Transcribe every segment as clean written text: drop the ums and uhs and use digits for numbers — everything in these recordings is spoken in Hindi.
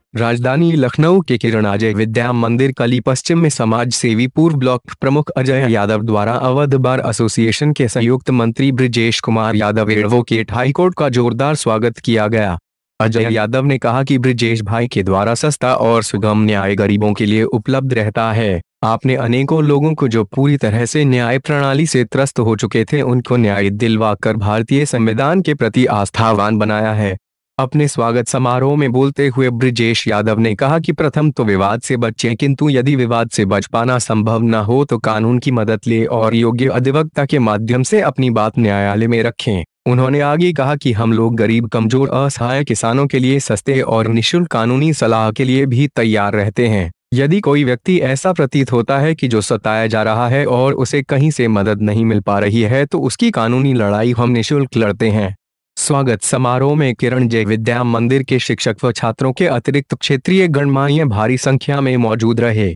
राजधानी लखनऊ के किरण अजय विद्या मंदिर कली पश्चिम में समाज सेवी पूर्व ब्लॉक प्रमुख अजय यादव द्वारा अवध बार एसोसिएशन के संयुक्त मंत्री ब्रिजेश कुमार यादव एडवोकेट हाईकोर्ट का जोरदार स्वागत किया गया। अजय यादव ने कहा कि ब्रिजेश भाई के द्वारा सस्ता और सुगम न्याय गरीबों के लिए उपलब्ध रहता है। आपने अनेकों लोगों को जो पूरी तरह से न्याय प्रणाली से त्रस्त हो चुके थे उनको न्याय दिलवाकर भारतीय संविधान के प्रति आस्थावान बनाया है। अपने स्वागत समारोह में बोलते हुए ब्रिजेश यादव ने कहा कि प्रथम तो विवाद से बचें, किंतु यदि विवाद से बच पाना संभव न हो तो कानून की मदद ले और योग्य अधिवक्ता के माध्यम से अपनी बात न्यायालय में रखें। उन्होंने आगे कहा कि हम लोग गरीब, कमजोर, असहाय किसानों के लिए सस्ते और निःशुल्क कानूनी सलाह के लिए भी तैयार रहते हैं। यदि कोई व्यक्ति ऐसा प्रतीत होता है कि जो सताया जा रहा है और उसे कहीं से मदद नहीं मिल पा रही है तो उसकी कानूनी लड़ाई हम निःशुल्क लड़ते हैं। स्वागत समारोह में किरण जय विद्या मंदिर के शिक्षक व छात्रों के अतिरिक्त क्षेत्रीय गणमान्य भारी संख्या में मौजूद रहे।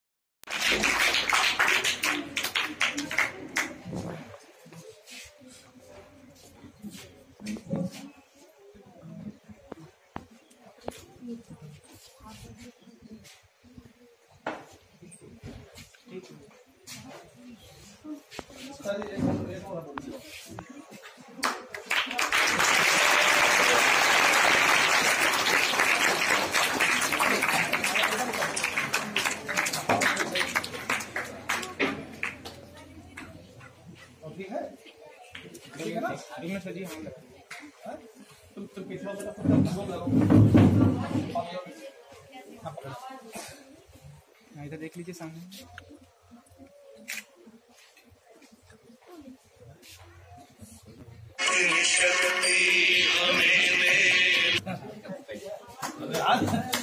इधर देख लीजिए सामने। शक्ति हमें